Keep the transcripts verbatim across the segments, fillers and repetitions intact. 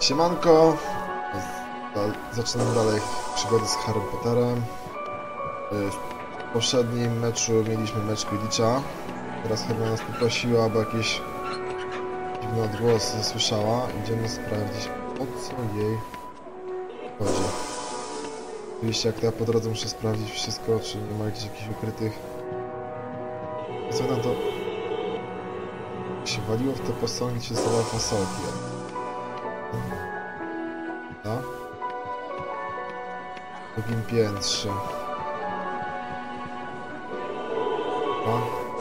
Siemanko! Zaczynamy dalej przygody z Harry Potterem. W poprzednim meczu mieliśmy mecz Quidditcha. Teraz Hermiona nas poprosiła, aby jakieś dziwne odgłosy słyszała. Idziemy sprawdzić, o co jej chodzi. Oczywiście jak to ja po drodze muszę sprawdzić wszystko, czy nie ma jakichś, jakichś ukrytych... Co tam to... Jak się waliło w te posągi, czy została fasolki. Na drugim piętrze. O.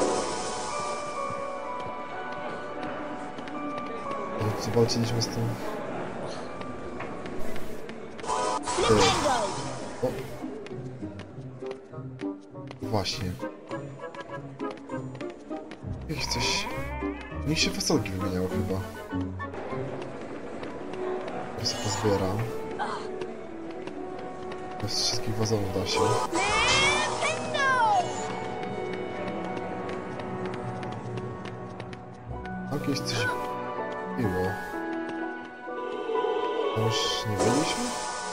Co walczyliśmy z tym? Ty. O. Właśnie. Jakieś coś... Niech się fasolki wymieniało chyba. Ja sobie pozbieram. Z wszystkich wazonów da się. Jakieś coś było. Już nie byliśmy?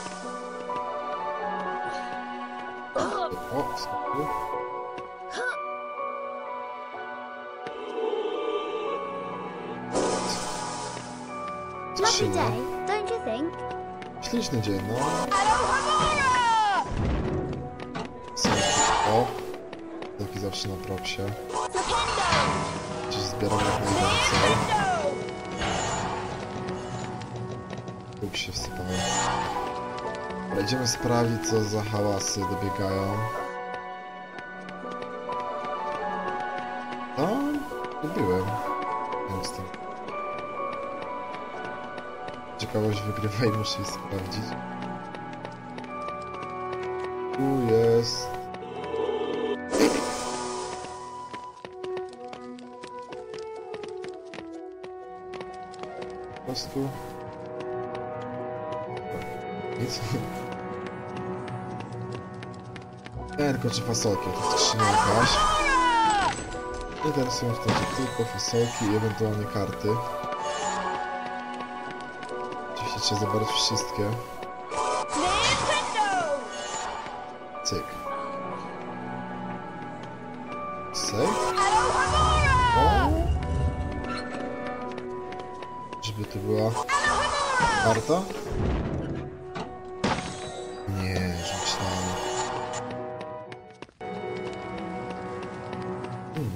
O, skoku. Lovely day, don't you think? Śliczny dzień, no. O! Taki zawsze na propsie. Gdzieś zbieram jak najwięcej. Łuk się wsypałem. Ale idziemy sprawdzić, co za hałasy dobiegają. No, nie byłem. Nie z tym. Ciekawość wygrywa i muszę jej sprawdzić. Tu jest... Po prostu... Nic. Nie, tylko czy fasolki, to skrzynia jakaś. Nie interesują wtedy tylko fasolki i ewentualnie karty. Oczywiście trzeba zabrać wszystkie. Cyk. Save? O! Żeby to była karta? Nie, że myślałem. Hmm.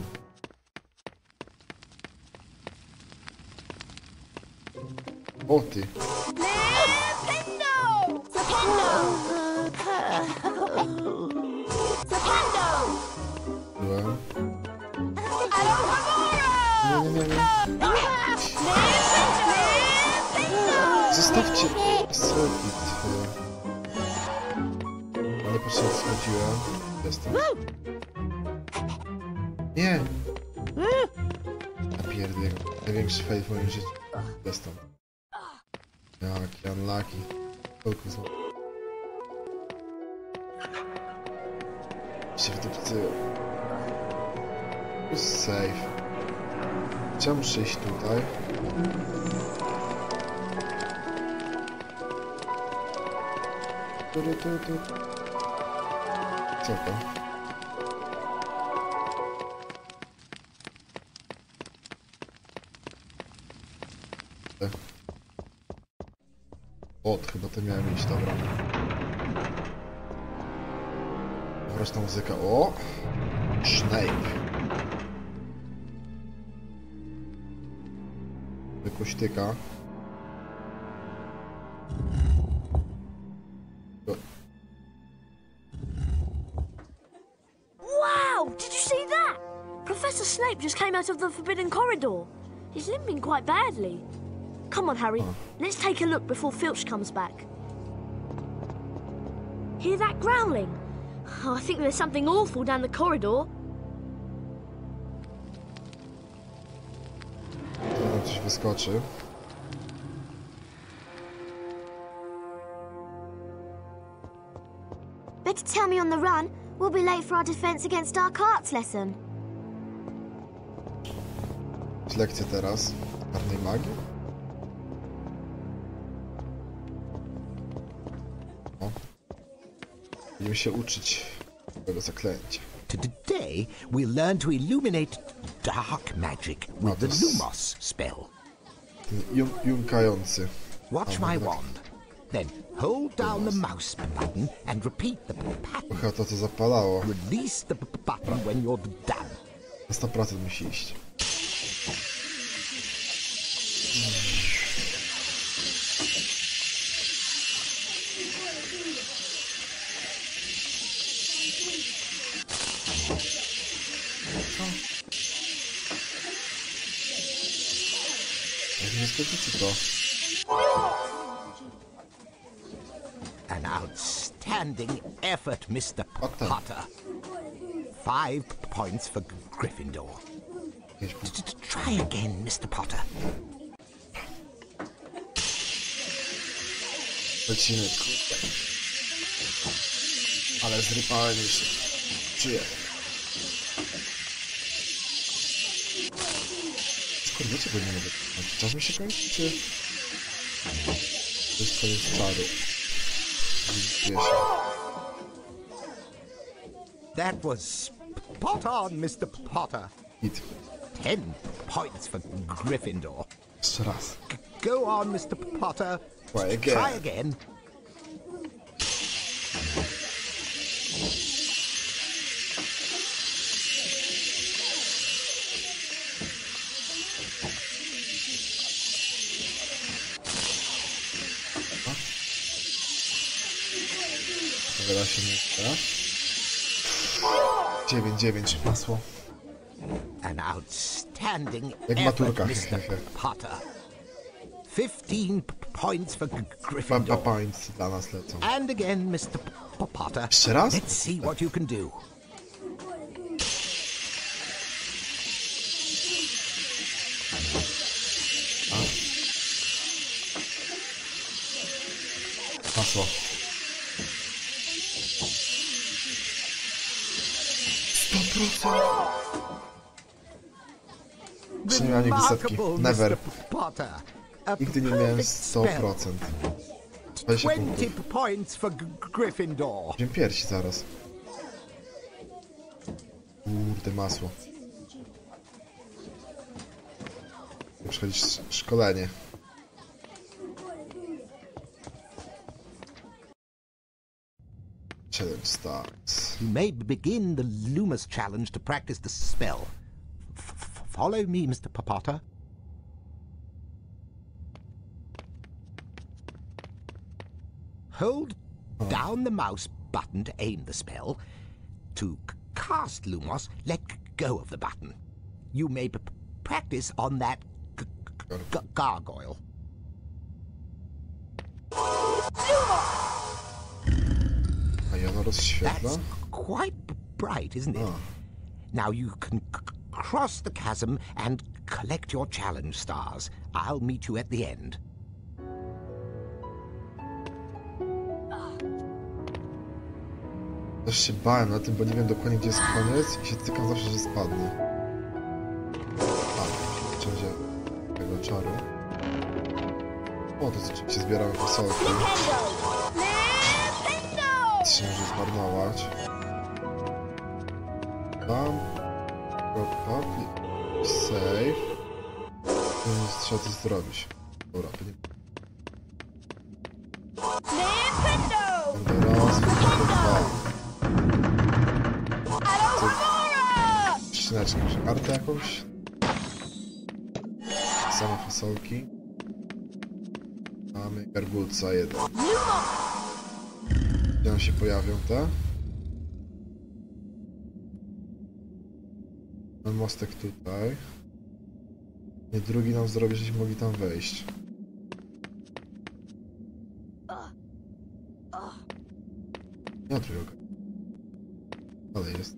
O ty! Byłem. Nie, nie, nie, nie. Zostawcie sobie twoje. Nie potrzebnie schodziłem. Jestem. Nie! Napierdolę. Największy fail w moim życiu. Jestem. Jaki unlucky. Tylko zło. Się wydupcyło. Jest safe. Czemu muszę iść tutaj? Tu, tu, tu. Co to? E. O, chyba to miałem iść, dobra. Wreszcie muzyka. O! Snape. Kuśtyka. Wow! Did you see that? Professor Snape just came out of the Forbidden Corridor. He's limping quite badly. Come on, Harry. Oh. Let's take a look before Filch comes back. Hear that growling? Oh, I think there's something awful down the corridor. Tam coś wyskoczy. Better tell me on the run. We'll be late for our defense against dark arts lesson. Lekcja teraz. Czarnej magii? Będziemy się uczyć tego zaklęcia. Today, we'll learn to illuminate dark magic with the Lumos spell. Ten jąkający. Watch my wand. Then hold down the mouse button and repeat the pattern. Trochę to, co zapalało. Release the button when you're done. Na sto procent musi iść. Nie skończycie to. An outstanding effort, mister Potter. Potter. Five points for Gryffindor. Jakieś punkty. T- t- Try again, mister Potter. Lecimy, kurde. Ale zrypałem już. Czuję. Kurde, czego nie mogę? Czas mi się kończy, czy... To jest koniec czaru. Wiesz. That was spot on, mister Potter. Hit. Ten points for Gryffindor. Jeszcze raz. G- Go on, mister Potter. Try again. Try again. Wyda się nie da. dziewięć dziewięć masło. An outstanding Jak w effort, maturkach. mister Potter. Fifteen p- points for G- Papa Gryffindor. points dla nas lecą. And again, mister P- Potter. Jeszcze raz? Let's see what you can do. Masło. sto procent! Jeszcze nie miałem nigdy setki. Remarkable, Never. mister Potter. A Nigdy nie miałem perfect sto spell. procent. dwadzieścia Twenty punktów. points for G- Gryffindor. Będziemy piersi zaraz. Kurde, masło. Przechodzić sz- szkolenie. Challenge starts. You may begin the Lumos challenge to practice the spell. F- f- follow me, mister P- Potter. Hold down the mouse button to aim the spell. To c- cast Lumos, let g- go of the button. You may p- practice on that g- g- g- gargoyle. A i ono rozświetla? That's quite b- bright, isn't it? Oh. Now you can c- c- cross the chasm and collect your challenge stars. I'll meet you at the end. Też się bałem na tym, bo nie wiem dokładnie gdzie jest koniec i się cykam zawsze, że spadnę. A, wszędzie tego czaru. O, to oczywiście zbieramy fasolki. Się może zmarnować. Tam. Kropka. Save. I trzeba to zrobić. Dobra, to nie... Będę raz, będę dwa. Ścineczkę, może kartę jakąś? Same fasolki. Mamy gargulca jeden. Gdzie nam się pojawią te? Ten mostek tutaj. I drugi nam zrobi, żeśmy mogli tam wejść. Nie ma drugiego. Ale jest.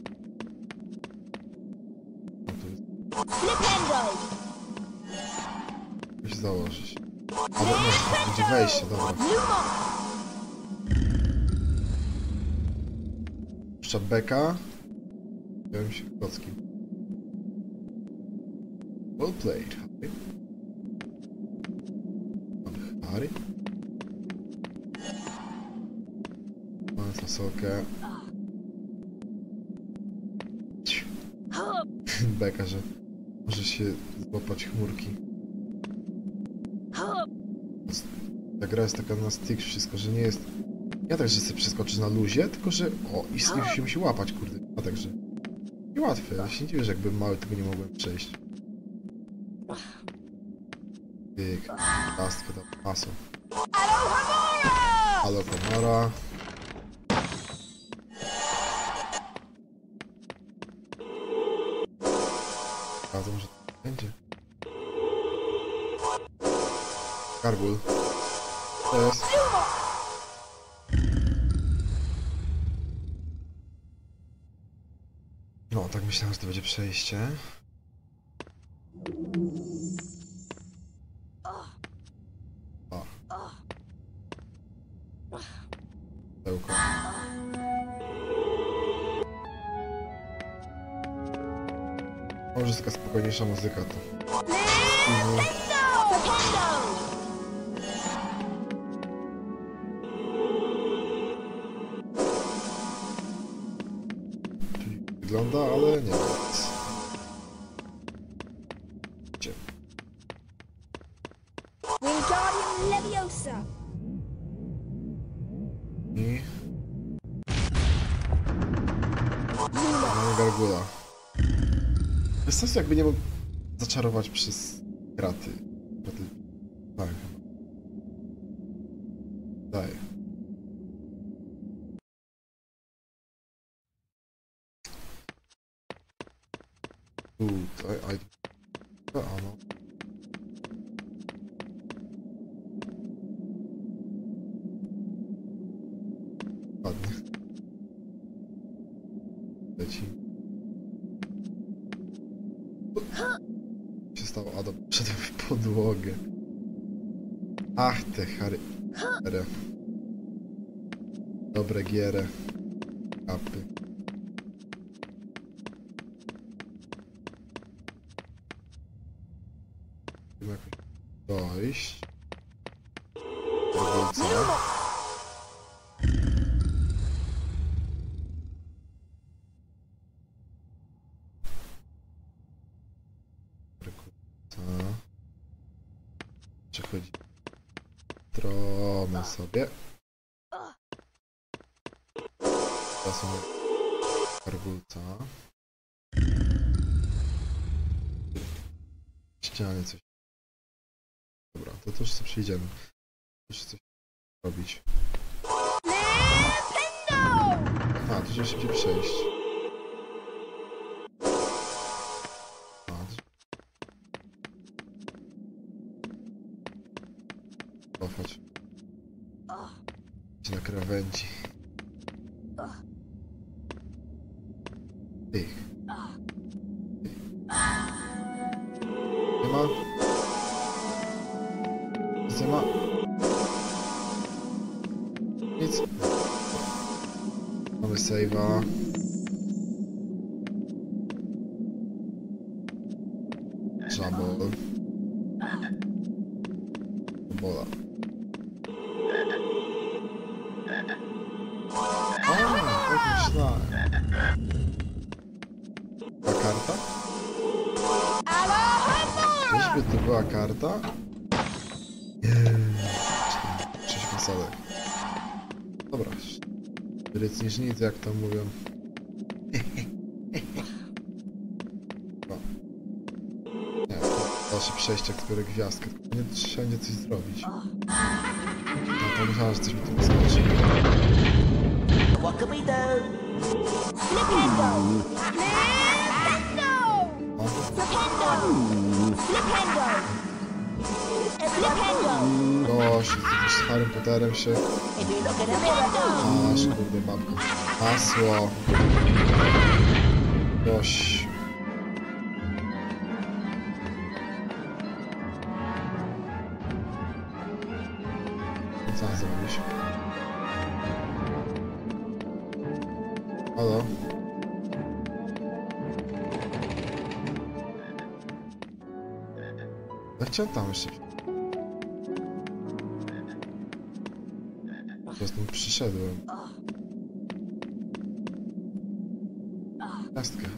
No tu jest. Musi się założyć. Ale nie, będzie wejście, dobra. Puszcza beka. Wziąłem się kocki. Well played, Harry. Pan Harry. Mamy co? konsolkę. Beka, że może się złapać chmurki. Ta gra jest taka na styk wszystko, że nie jest... Nie tak, że sobie przeskoczyć na luzie, tylko że... O, i z nich się musi łapać, kurde. A także... Niełatwe, ja się nie dziwię, że jakbym mały, tego nie mogłem przejść. Tyk, plastka tam, maso. Halo Komara! Zgadzam, że to będzie. Gargul. To jest. No, tak myślałem, że to będzie przejście. O. Pełko. Może jest taka spokojniejsza muzyka to. Czyli wygląda, ale nie nic. Gdzie? Wingardium Leviosa. I... Mamy Gargula. Jest coś, jakby nie mógł zaczarować przez kraty. Kraty... Tak. Daj. Tutaj, aj... A no. Ładnie. Leci. Co się stało? A, dobra, wszedłem w podłogę. Ach, te Harry... Harry. Dobre gierę. Kapy. Musimy jakoś dojść. Wrócę. Przechodzi. Tromy sobie. Teraz mamy Gargulca. Ścianie coś. Dobra, to też sobie przyjdziemy. Też coś robić. A, to żeby szybciej przejść. Cofać. Idź na krawędzi. Tych. Tych. Nie ma? Nic nie ma? Nic. Mamy save'a. Żabol. Bola. A, tak myślałem. Ta karta? Czyżby to była karta? Nie. Sześć fasolek. Dobra. Ryc niż nic, jak tam mówią. No. Nie, dalsze przejście, które gwiazdkę. Nie wszędzie coś zrobić. No to myślałem, że coś mi tu wyskoczy. What can we do? Flipendo! Flipendo! O, Flipendo! Flipendo! Flipendo! gość, z Harrym Potterem się... If you look at a mirror, Aż kurde babka. Hasło. Gość. Co mam zrobić? Halo? Ja chciałem tam jeszcze... Po prostu przyszedłem. Gwiazdkę.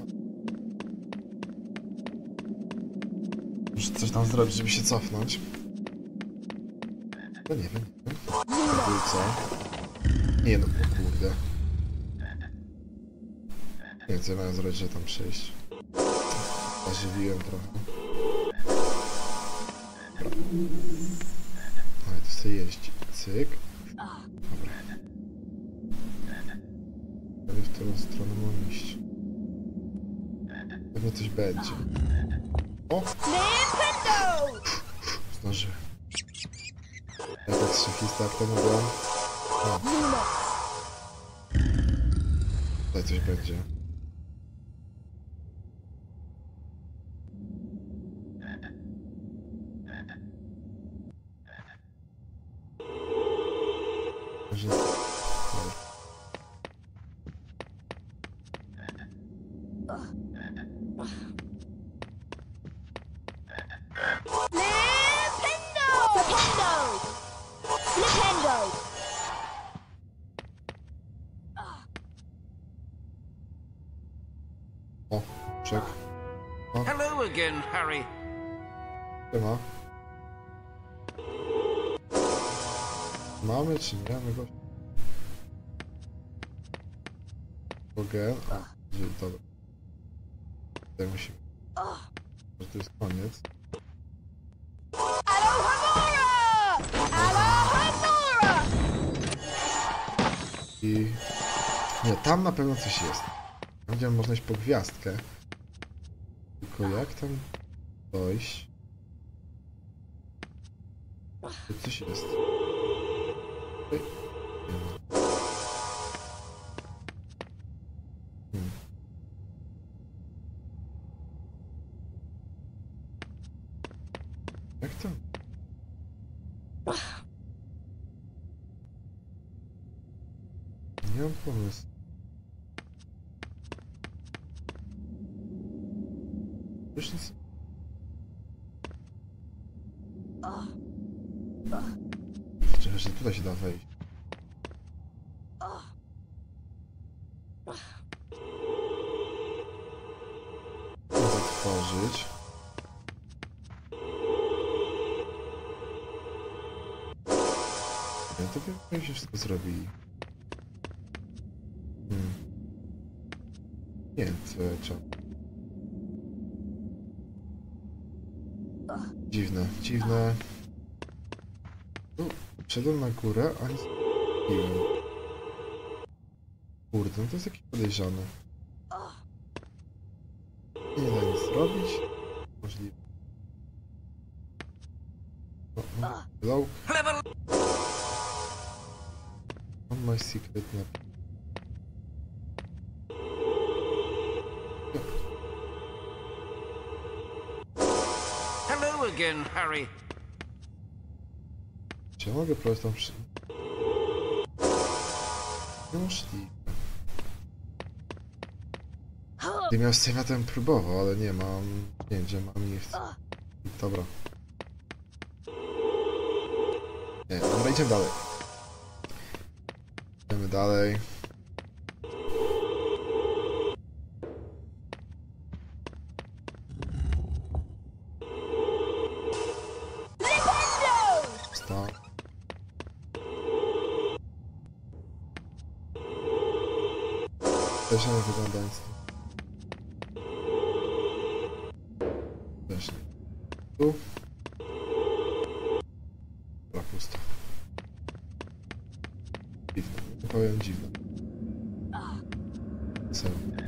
Muszę coś tam zrobić, żeby się cofnąć. No nie wiem, nie wiem. To co? Nie no, o kurde. Nie wiem, co ja miałem zrobić, żeby tam przejść. Zażywiłem trochę. Ale to sobie jeździ. Cyk. Dobra. Ale w którą stronę mam iść? Pewnie coś będzie. O! Zdążyłem. Ja tak szachista jak to mówiłam. O. Tutaj coś będzie. Może... O, czek. O, Hello again, Harry. siema. Mamy czy nie mamy go? Mogę. A, gdzie, dobra. Tutaj musimy. Może to jest koniec. I... Nie, tam na pewno coś jest. Tam gdzie można iść po gwiazdkę. Tylko jak tam dojść? Tu coś jest. Ej, nie ma. Hmm. Jak to? Nie mam pomysłu. Już nic. Czekaj, że tutaj się da wejść. Mogę otworzyć. Ja to pewnie się wszystko zrobili. Hmm. Nie wiem, co ja trzeba. Dziwne, dziwne. Tu wszedłem na górę, a nie zrobiłem. Kurde, no to jest jakieś podejrzane. Nie da nic zrobić. Możliwe. No, no. Hello? Clever. On my secret map. Hello again, Harry. Czy ja mogę próbować tam przy... Niemożliwe. Gdybym miał save'a, to bym próbował, ale nie mam... Nie wiem, gdzie mam ich... Dobra. Nie, dobra, idziemy dalej. Idziemy dalej. Stop. Też nie wygląda nic. Też nie. Tu. Dobra, pusto. Dziwne. Nie powiem dziwne. Co?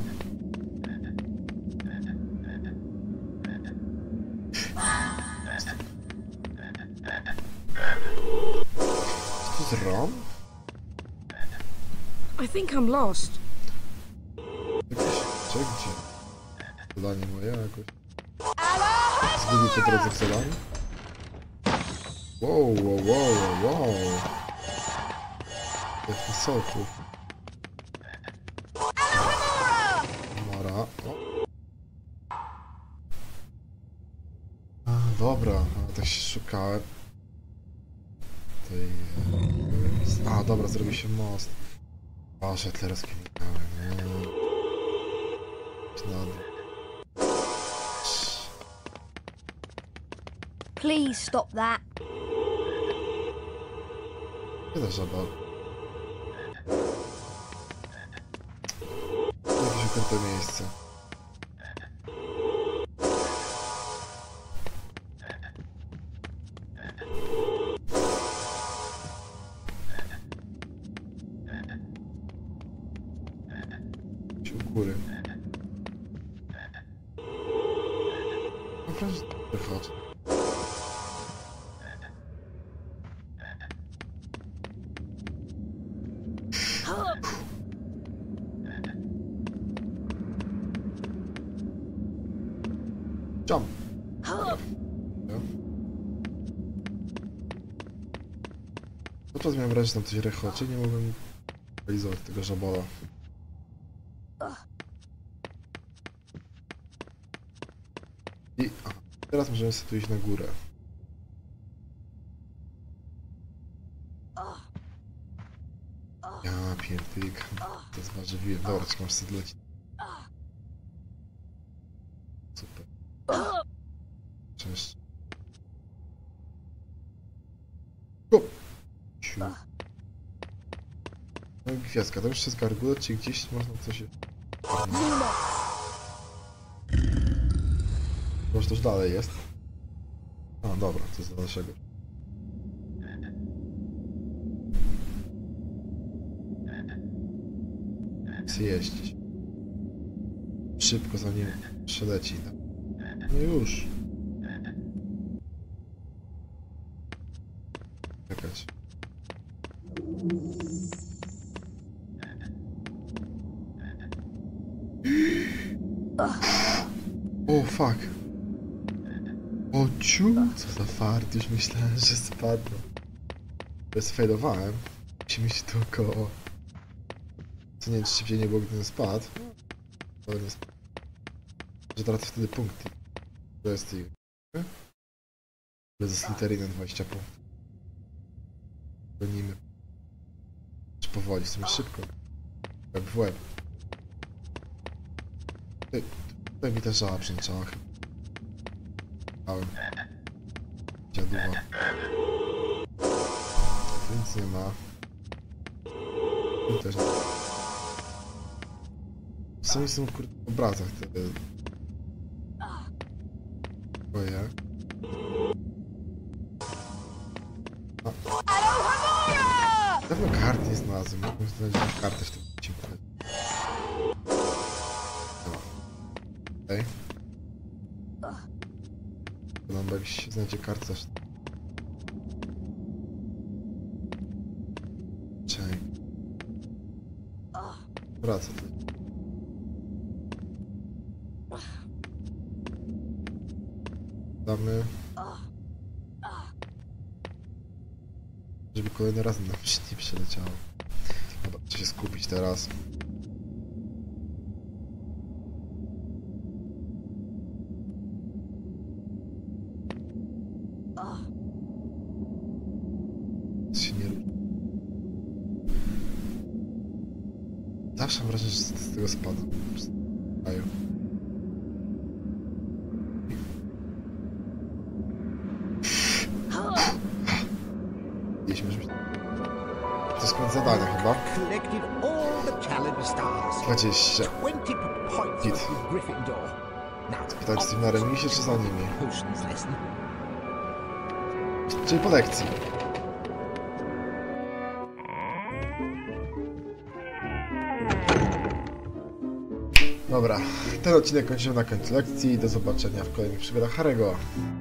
Co to jest rom? I think I'm lost. Jakieś... Co? Gdzie? Zadanie moje jakoś. Zgubił po drodze w zadaniu? Wow, wow, wow, wow. Jak wysoków. Mara. O. A, dobra, a, tak się szukałem. Tej... e, A, dobra, zrobi się most. Boże, tyle rozkminiałem. Please stop that. Gdzie ta żaba? Jakieś ukryte miejsce. U góry. No proszę, wychodź. Jump. Podczas miałem wrażenie, że tam coś rechocie, nie mogłem realizować tego żabola. I aha, teraz możemy sobie tu iść na górę. Ja pierdolę, to zważywiłem. Dobra, czekam, aż sobie leci. Super. Cześć. O! Ciu. No gwiazdka, to jeszcze jest gargulet, czy gdzieś można coś... Może też dalej jest. A, dobra, to jest do dalszego. Chcę jeździć. Szybko, zanim przeleci. No już. Czekać. O, fuck. O, ciu! Co za fart, już myślałem, że spadnę. Bezfailowałem. Musi mieć dookoła. Co nie wiem, czy szybciej nie było, gdy nie spadł. Ale nie spadł. Że tracę wtedy punkty. To jest ich. Ale ze Slytherinem dwadzieścia punktów. Gonimy. Czy powoli, w sumie szybko. Jak w łeb. Tutaj, tutaj mi ta żała przęczała chyba. Dałem. Dziaduwa. Tu nic nie ma. Tu też nie ma. W sumie są kurde w obrazach te... Boję. Na pewno karty nie znalazłem. Mogłem znaleźć kartę w tym odcinku. Okej. Podam, bo jak się znajdzie kartę też... Czekaj. Wraca tu. Damy... Żeby kolejny raz nam nie przeleciało. Dobra, trzeba się skupić teraz. Się nie ruszy. Zawsze mam wrażenie, że z tego spadam. Aju. Mieliśmy, żeby... To jest koniec zadania chyba. Collected all the challenge stars. dwadzieścia. twenty points Git. for Gryffindor. Now, Spytać, czy na remisie, czy za nimi? potions lesson. Czyli po lekcji. Dobra, ten odcinek kończymy na końcu lekcji. Do zobaczenia w kolejnych przygodach Harry'ego.